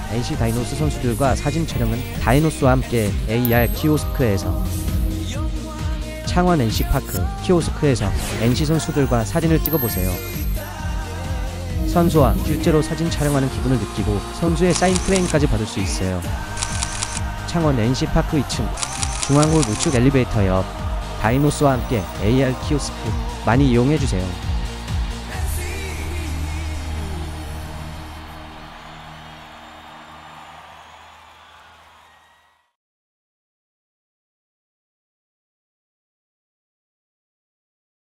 NC 다이노스 선수들과 사진 촬영은 다이노스와 함께 AR 키오스크에서, 창원 NC파크 키오스크에서 NC 선수들과 사진을 찍어보세요. 선수와 실제로 사진 촬영하는 기분을 느끼고 선수의 사인 프레임까지 받을 수 있어요. 창원 NC파크 2층 중앙홀 우측 엘리베이터 옆 다이노스와 함께 AR 키오스크 많이 이용해주세요.